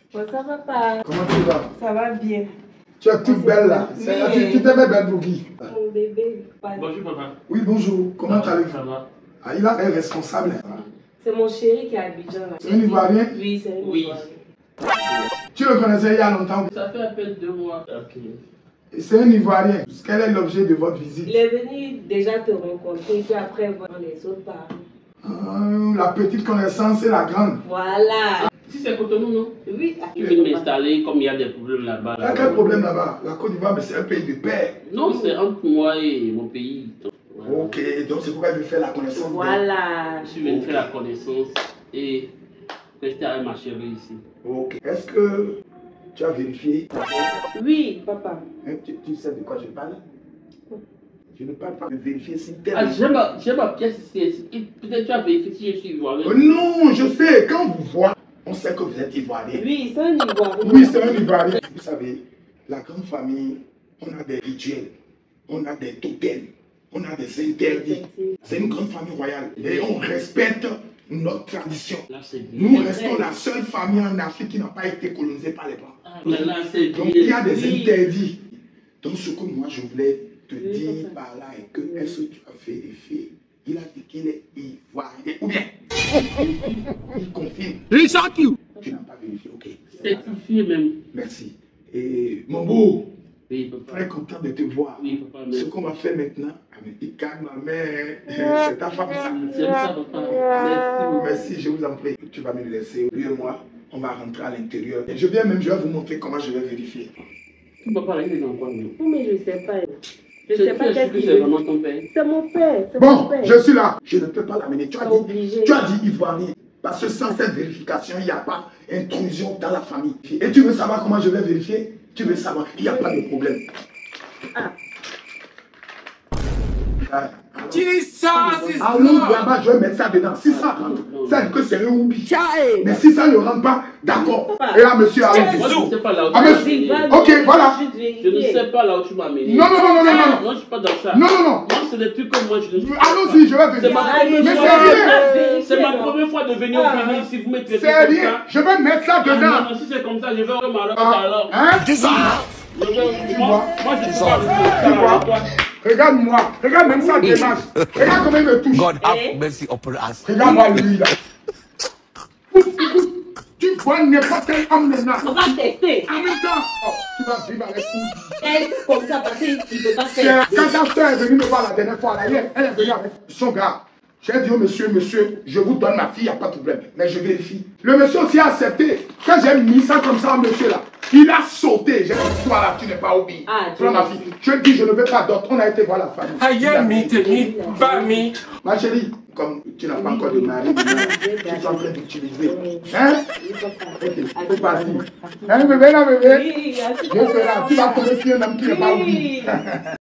Bon, ça va pas. Comment tu vas? Ça va bien. Tu es toute belle là. Oui. Tu t'es fait belle pour qui? Mon bébé. Bonjour papa. Oui, bonjour. Comment allez-vous? Ça va? Ah, il a l'air responsable. Hein. C'est mon chéri qui est à Abidjan là. C'est un Ivoirien? Oui, c'est un Oui. Ivoirien. Tu le connaissais il y a longtemps? Ça fait à peine 2 mois. Ok. C'est un Ivoirien. Quel est l'objet de votre visite? Il est venu déjà te rencontrer, puis après voir les autres parler. La petite connaissance et la grande. Voilà. Si c'est Cotonou, non? Oui. Tu veux m'installer comme il y a des problèmes là-bas. Il y a quel problème là-bas? La Côte d'Ivoire, mais c'est un pays de paix. Non, c'est entre moi et mon pays. Donc, voilà. Ok, donc c'est pourquoi je veux faire la connaissance. Voilà. Je suis venu faire la connaissance et rester avec ma chérie ici. Ok. Est-ce que tu as vérifié? Oui, papa. Hein, tu sais de quoi je parle? Je ne parle pas de vérifier si tel. Ah, j'ai ma pièce ici. Peut-être tu as vérifié si je suis ivoirien. Non, je sais. Quand vous voit, on sait que vous êtes Ivoirien. Oui, c'est un Ivoirien. Oui, c'est un Ivoirien. Vous savez, la grande famille, on a des rituels, on a des totems, on a des interdits. C'est une grande famille royale et on respecte notre tradition. Là, c'est bien. Nous restons la seule famille en Afrique qui n'a pas été colonisée par les Blancs. Ah, mais là, c'est bien. Donc il y a des Oui. interdits. Donc ce que moi je voulais te Oui, dire papa. par là est que est-ce que tu as vérifié? Il a dit qu'il est Ivoirien. Ou bien il confirme. Tu n'as pas vérifié, ok. Certifié même. Merci. Et mon beau, Oui, papa. très content de te voir. Oui, papa. Ce Mais... qu'on va faire maintenant, il calme ma mère, c'est ta femme ça. J'aime ça, papa. Merci beaucoup. Merci, je vous en prie. Tu vas me le laisser, lui et moi, on va rentrer à l'intérieur. Et je vais vous montrer comment je vais vérifier. Papa, là, il est dans quoi, nous? Oui, mais je sais pas. Je Tu sais pas es sûr qu'est-ce que qu'il c'est veut. vraiment ton père? C'est mon père. C'est mon Bon, père. je suis là. Je ne peux pas l'amener. Tu as Obligé. dit Ivoirien. Parce que sans cette vérification, il n'y a pas intrusion dans la famille. Et tu veux savoir comment je vais vérifier? Tu veux savoir, il n'y a pas de problème. Ah. Allons là-bas, je vais mettre ça dedans. Si ça rentre, ça dit que c'est un oubi. Mais si ça ne rentre pas, d'accord. Et là, monsieur, allons-y. Moi, je ne sais pas là où Ah, tu m'as monsieur. amené. Ok, voilà. Je ne sais pas là où tu m'as amené. Non, non, non, non, non, non. Moi, je suis pas dans ça. Non, non, non. Moi, c'est des trucs comme moi, je ne sais pas. Allons-y, je vais C'est ma vérifier. première Mais fois. c'est rien. C'est ma première fois de venir au pays ici. Vous me traitez C'est comme rien. ça. Je vais mettre ça Ah, non, dedans. non, si c'est comme ça, je vais au Maroc Ah, alors. hein? Je vais- Moi, je ne sais pas Tu vois? avec toi. Regarde-moi. Regarde même ça démarche. Regarde comment il me touche. God have mercy upon us. Regarde-moi lui là. Tu vois n'importe quel homme maintenant. On va tester. En même temps, oh, tu vas vivre avec nous. Elle, comme ça, parce qu'il ne peut pas C'est faire. quand ta soeur est venue me voir la dernière fois, là, elle est venue avec son gars. J'ai dit au monsieur, je vous donne ma fille, il n'y a pas de problème. Mais je vérifie. Le monsieur aussi a accepté. Quand j'ai mis ça comme ça au monsieur là, il a sauté. J'ai dit, toi là, tu n'es pas oublié. Ah, Prends ma fille. Je dis, je ne veux pas d'autre. On a été voir la famille. Ma chérie, comme tu n'as pas encore de mari, tu es en train d'utiliser. Hein? Ok, c'est parti. Hein, bébé, là, bébé? Oui, Je serai là. Tu vas tomber sur un homme qui n'est pas oublié. oui.